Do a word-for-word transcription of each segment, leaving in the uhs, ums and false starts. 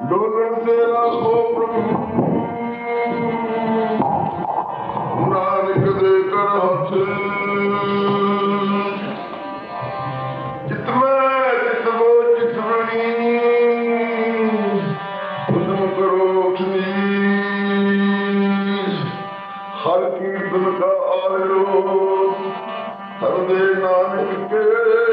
ਡੋਲਣ ਤੇ ਰੱਖੋ ਪ੍ਰਭੂ ਨਾਨਕ ਦੇ ਕਰ ਹੱਥ ਜਿਤਮੈ ਜਿਤਵੋ ਜਿਤਵਣੀ ਉਦਮ ਕਰੋ ਨੀਸ ਹਰ ਕੀਰਤਨ ਕਾ ਆਇਓ ਹਰ ਦੇ ਨਾਨਕ ਕੇ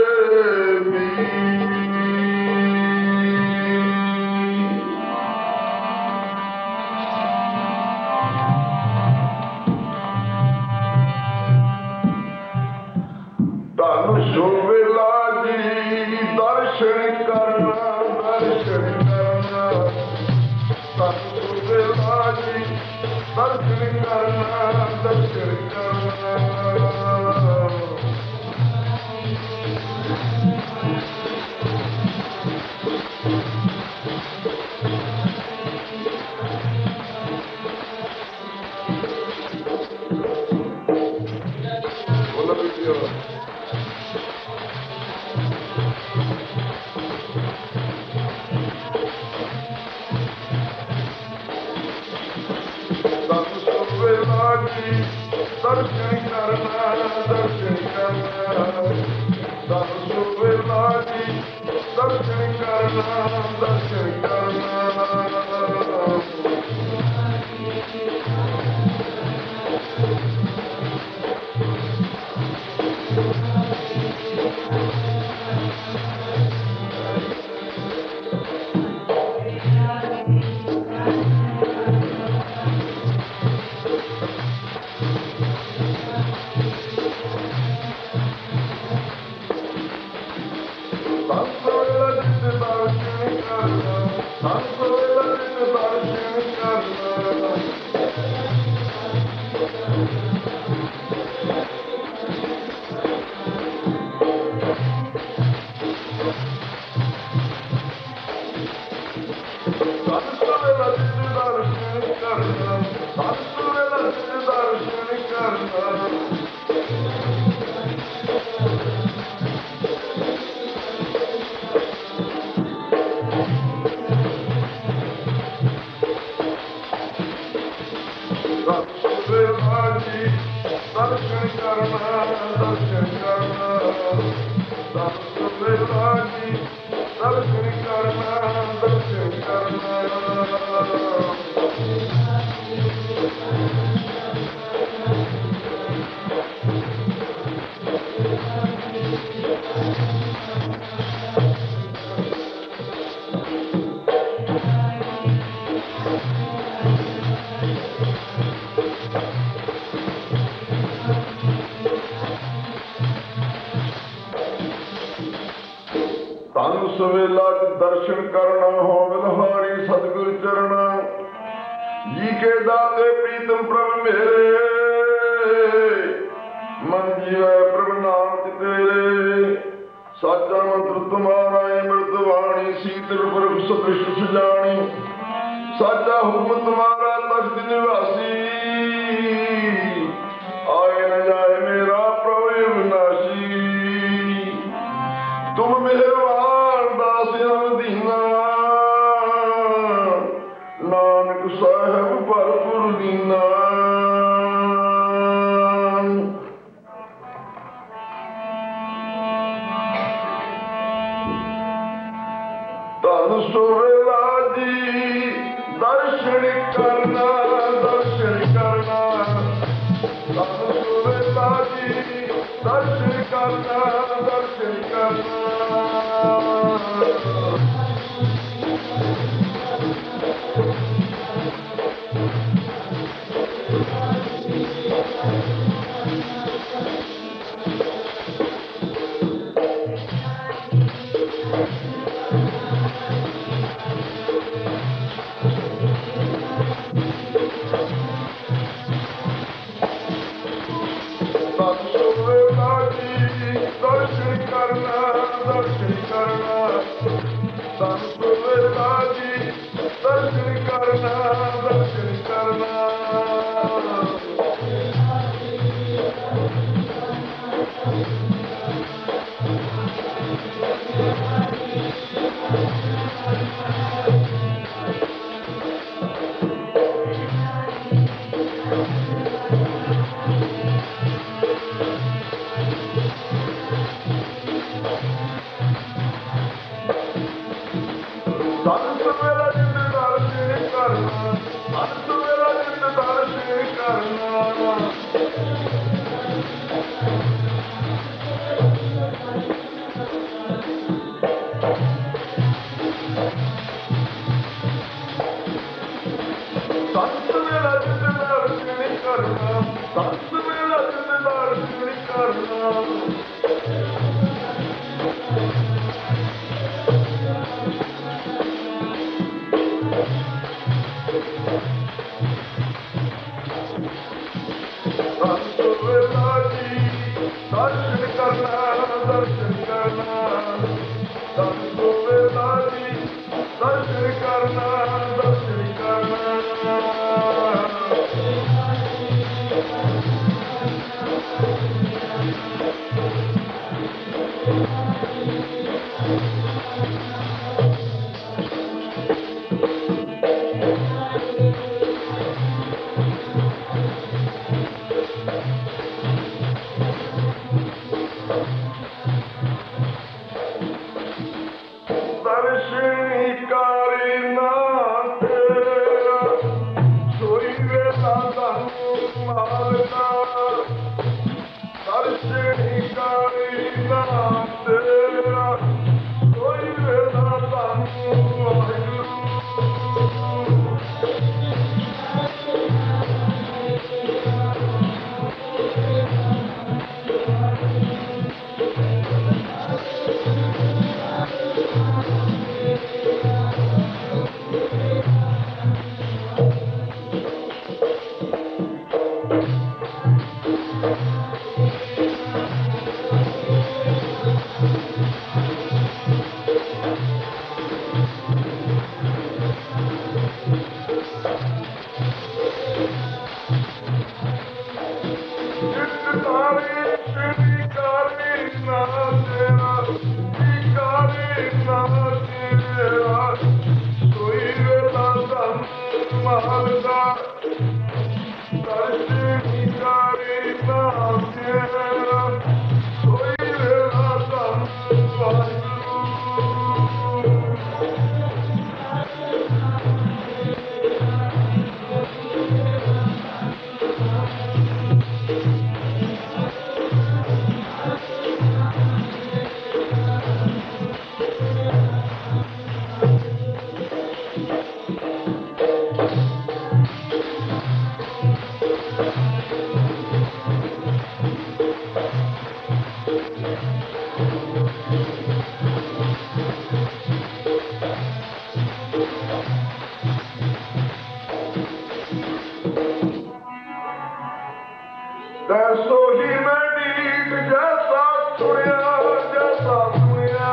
ਜੋ ਵੇਲਾ ਜੀ ਦਰਸ਼ਨ ਕਰਨਾ ਦਰਸ਼ਨ ਕਰਨਾ ਧੰਨ ਵੇਲਾ ਜੀ ਦਰਸ਼ਨ ਕਰਨਾ ਦਰਸ਼ਨ ਕਰਨਾ ਬੋਲੋ ਵੀਡੀਓ ਦਰਸ਼ਨ ਕਰਨਾ ਦਰਸ਼ਨ ਕਰਨਾ ਦਰਸ਼ਨ ਵੇਲਾ ਜੀ ਦਰਸ਼ਨ ਕਰਨਾ ਦਰਸ਼ਨ ਕਰਨਾ ਦਰਸ਼ਨ ਕਰਨਾ ਦਰਸ਼ਨ ਕਰਨਾ ਦਰਸ਼ਨ ਵੇਲਾ ਜੀ ਦਰਸ਼ਨ ਕਰਨਾ ਦਰਸ਼ਨ ਕਰਨਾ ਧੰਨ ਸਵੇਲਾ ਦਰਸ਼ਨ ਕਰਨਾ ਹੋ ਬਿਲਹਾਰੀ ਸਤਿਗੁਰ ਚਰਣਾ ਜੀ ਕੇ ਦਾਤੇ ਪ੍ਰੀਤਮ ਪ੍ਰਭ ਮੇਰੇ ਮਨ ਜੀਵੈ ਪ੍ਰਭ ਨਾਮ ਤੇਰੇ ਸਾਚਾ ਮੰਤਰ ਤੁਮਾਰਾ ਅੰਮ੍ਰਿਤ ਬਾਣੀ ਸੀਤਲ ਪ੍ਰਭ ਸਦ੍ਰਿਸ਼ ਸੁਜਾਣੀ ਸਾਚਾ ਹੁਕਮ ਤੁਮਾਰਾ ਤਖਤ ਨਿਵਾਸੀ ਆਏ ਨ ਜਾਏ ਮੇਰਾ ਪ੍ਰਭ ਅਵਿਨਾਸ਼ੀ ਤੁਮ ਮਿਹਰਬਾਨ ਦਾਸ ਅਮਦੀਨਾ ਨਾਨਕ ਸਾਹਿਬ ਭਰਪੁਰ ਦੀਨਾ ਧੰਨ ਸਵੇਲਾ ਜੀ ਦਰਸ਼ਨ ਕਰਨਾ ਦਰਸ਼ਨ ਕਰਨਾ ਧੰਨ ਸਵੇਲਾ ਜੀ ਦਰਸ਼ਨ ਕਰਨਾ ਦਰਸ਼ਨ ਕਰਨਾ Sorry. ਸਵੇਰਾ ਜਿੰਦ ਦਰਸ਼ਨ ਕਰਨਾ, ਹਰ ਸਵੇਰਾ ਜਿੰਦ ਦਰਸ਼ਨ ਕਰਨਾ। ਸੰਤ ਵੇਲਾ ਜਿੰਦ ਦਰਸ਼ਨ ਕਰਨਾ, ਸੰਤ ਵੇਲਾ ਜਿੰਦ ਦਰਸ਼ਨ ਕਰਨਾ। दर्शन करना, दर्शन करना, संतो वेला जी दर्शन करना, दर्शन करना। तैसो ही मैं नीत जैसा सुनिया, जैसा सुनिया,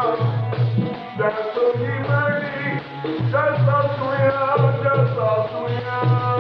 तैसो ही मैं नीत जैसा सुनिया, जैसा सुनिया।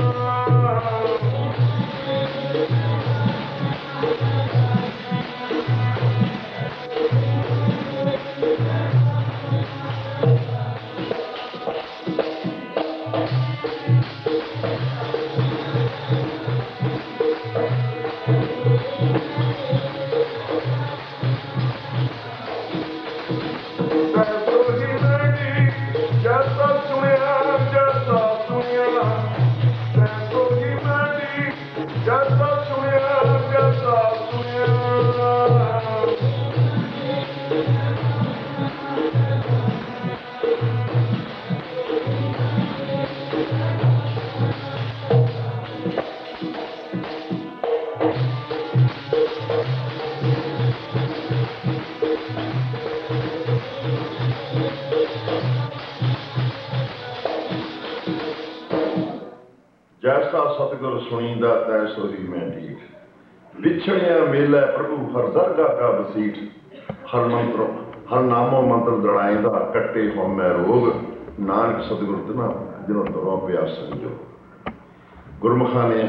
जैसा सतगुर सुनींदा तैसो ही मैं ठीक, विछड़िया मेला प्रभु हर दरगाह का बसीठ। हर मंत्र हर नामो मंत्र दड़ाईंदा कट्टे हो मैं रोग, नानक सतगुर तिना जिन्हों दरों प्यास समझो। गुरमुखां ने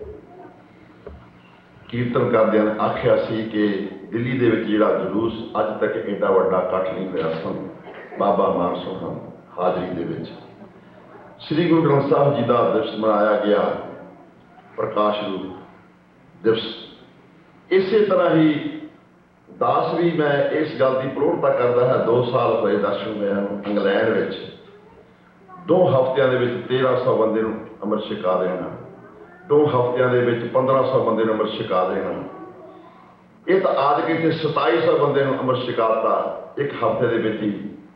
कीर्तन करदियां आख्या सी कि दिल्ली दे विच जिहड़ा जुलूस अज तक एडा वड्डा इकट्ठ नहीं होया सन, बाबा मानसो हम हाजरी दे विच श्री गुरु ग्रंथ साहब जी का दिवस मनाया गया, प्रकाश रूप दिवस। इसे तरह ही दास भी मैं इस गल की प्रौढ़ता करता है, दो साल हुए दर्शन हुए इंग्लैंड में दो हफ्तियां दे विच तेरह सौ बंदे नूं अमृत छका देना, दो हफ्तियां दे विच पंद्रह सौ बंदे नूं अमृत छका देना। ये तो आद के इत्थे सताई सौ बंदे नूं अमृत छकाता एक हफ्ते दे विच ही,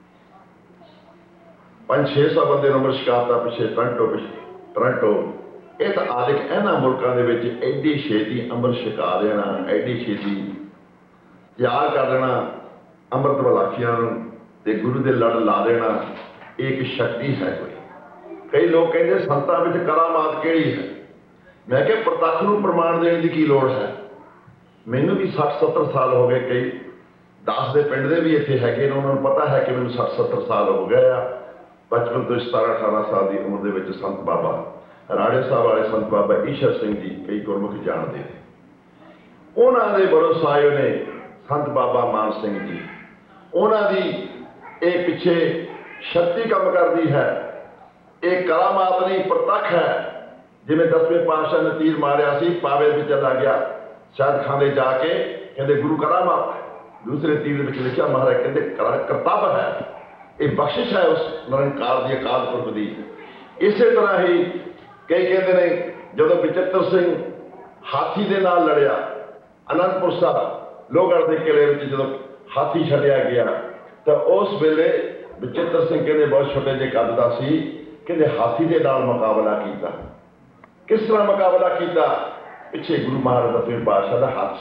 पांच छे सौ बंदे नूं अमृत छकाता पिछे टरंटो पिछे टरंटो। ये तो आदिक इन्हां मुल्कां दे विच एडी छेती अमृत छका देना, एडी छेती तैयार कर देना अमृत वलाखियां नूं ते गुरु दे लड़ ला देना। एक शक्ति है कोई। कई लोग कहते संतां विच करामात किहड़ी है? मैं क्या प्रतक्ष नूं प्रमाण देने की की लोड़ है? मैनू भी सठ सत्तर साल हो गए, कई दस दे पिंड दे भी इत्थे हैगे ने, उन्होंने पता है कि मैनू सठ सत्तर साल हो गए आ। बचपन तो सतारह अठारह साल की उम्र दे विच संत बाबा राड़े साहब वाले संत बाबा ईशर सिंह जी कई गुरमुख जानते हैं। उन्होंने दे बरोसाए ने संत बाबा मान सिंह जी, उन्होंने ये पिछे शक्ति कम करती है, एक करामात नहीं प्रतक्ष है। जिवें दसवें पातशाह ने तीर मारिया सी, पावे में चला गया शायद खाने जाके कहते गुरु करामात है, दूसरे तीर में लिखा महाराज कहते करतब है, ये बख्शिश है उस निरंकार की अकाल पुरख की। इस तरह ही कई कहते हैं जो बचित्र सिंह हाथी के नाल लड़िया आनंदपुर साहब लोहगढ़ के किले में जो हाथी छड्डिया गया तो उस वेले बचित्र सिंह कहते बहुत छोटे जे कद का सी, कहते हाथी के नाल मुकाबला किया। किस तरह मुकाबला किया? पिछे गुरु महाराज दसवें पातशाह का हाथ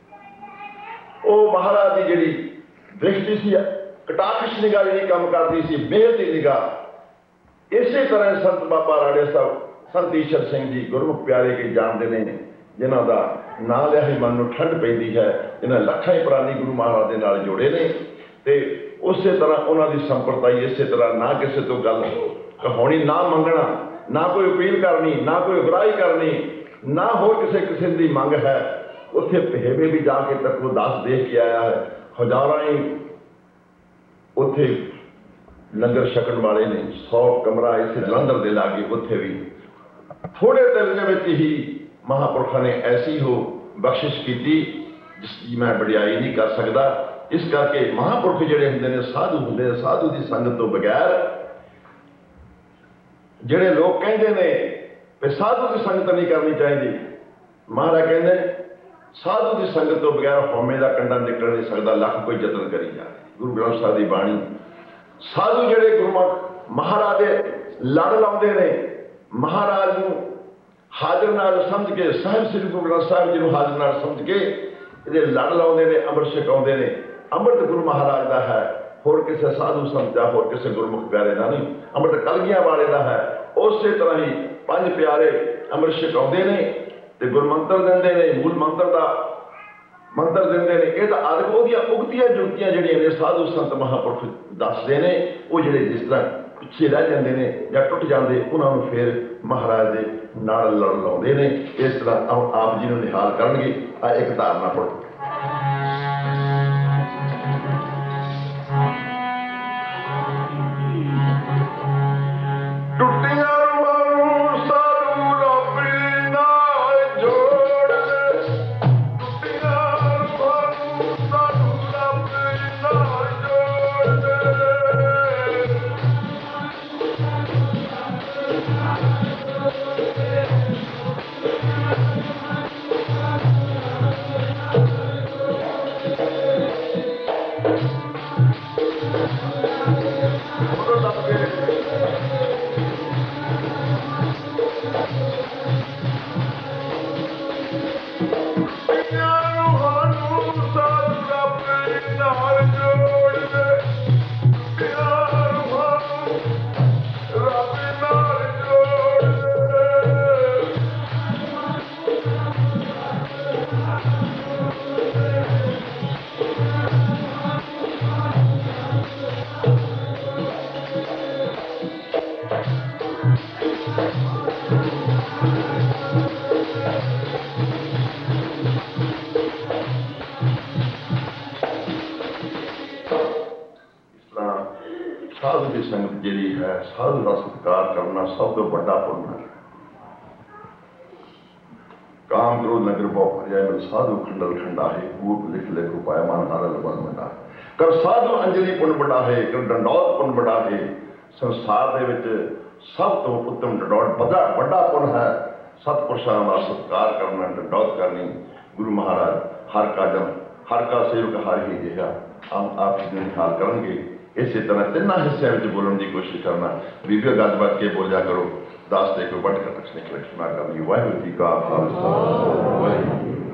से, वो महाराज की जी दृष्टि सी कटाक्ष निगाह जी काम करती सी, मेहर की निगाह। इस तरह संत बाबा राड़े साहब संत ईशर सिंह जी गुरमुख प्यारे के जानते हैं, जिन्हों का नां लिया ही मन में ठंड पैंदी है, इन्हें लखां ही प्राणी गुरु महाराज के नाल जोड़े ने। ते उस तरह उन्होंने संप्रदाय इस तरह ना किसी तो गल कहानी, ना मंगना, ना कोई अपील करनी, ना कोई उगराही करनी, ना हो किसी किसी की मंग है। उत्थे पहेवे भी जाके तक वो दस देख के आया है, हजारां ही उत्थे लंगर छकण वाले ने, सौ कमरा इस जलंधर के लागे, उत्थे भी थोड़े दिन के ही महापुरखों ने ऐसी हो बख्शिश की जिसकी मैं बड़ियाई नहीं कर सकता। इस करके महापुरख जिहड़े हुंदे ने साधु हुंदे ने, साधु की संगत तो बगैर जिहड़े लोग कहते हैं भी साधु की संगत नहीं करनी चाहिए, महाराज कहते साधु की संगत तो बगैर हौमे का कंडा निकल नहीं सकता, लख कोई जतन करी जाए। गुरु ग्रंथ साहिब की बाणी साधु जिहड़े गुरमुख महाराज दे लड़ लाउंदे ने, महाराज नूं हाजर नाल समझ के, साहिब श्री गुरु ग्रंथ साहिब जी नूं हाजर नाल समझ के ये लड़ लाउंदे ने, अमृत छकाउंदे ने। अमृत गुरु महाराज का है, होर किसी साधु संत का, होर किसी गुरमुख प्यारे का नहीं, अमृत कलगियां वाले का है। उस तरह ही पंज प्यारे अमृत छकाउंदे ने ते गुरमंत्र देंदे ने, मूल मंत्र का मंत्र देंदे ने। ये तो अदक उहदियां उगतियां जुगतियां जिहड़ियां ने साधु संत महापुरख दसदे ने, वो जिहड़े जिस तरह पिछे रह जाते हैं या टुट जाते, उन्होंने फिर महाराज के नाल लड़ लाउंदे ने। इस तरह आप जी नूं निहाल करनगे। आ एक धारणा पढ़ो। साधु की संगत जी है, साधु का सत्कार करना सब तो बड़ा पुण्य है। काम क्रोध नगर बहु पर्याय साधु खंडल खंडा है, कूप लिख ले पायमान हारल बन बड़ा कर साधु अंजलि पुण्य बड़ा है, कर दंडौत पुण्य बड़ा है। ਸੰਸਾਰ ਦੇ ਵਿੱਚ ਸਭ ਤੋਂ ਉੱਤਮ ਡਡੌਤ ਵੱਡਾ ਵੱਡਾ ਪੁੰਨ ਹੈ ਸਤਿਪੁਰਸ਼ਾਂ ਦਾ ਸਤਿਕਾਰ ਕਰਨਾ, ਡਡੌਤ ਕਰਨੀ। ਗੁਰੂ ਮਹਾਰਾਜ ਹਰ ਕਾਜਨ ਹਰ ਕਾ ਸੇਵਕ ਹਰ ਹੀ ਜਿਹਾ ਆਪ ਆਪ ਜੀ ਨੂੰ ਖਿਆਲ ਕਰਨਗੇ। ਇਸੇ ਤਰ੍ਹਾਂ ਤਿੰਨਾਂ ਹਿੱਸਿਆਂ ਵਿੱਚ ਬੋਲਣ ਦੀ ਕੋਸ਼ਿਸ਼ ਕਰਨਾ। ਬੀਬੀਓ ਗੱਜ ਵੱਜ ਕੇ ਬੋਲਿਆ ਕਰੋ। ਦਾਸ ਦੇ ਕੋਈ ਵੱਡ ਕਰ ਨਾ ਕਰਨੀ। ਵਾਹਿਗੁਰੂ ਜੀ ਕਾ ਖਾਲਸਾ ਵਾਹਿਗੁਰੂ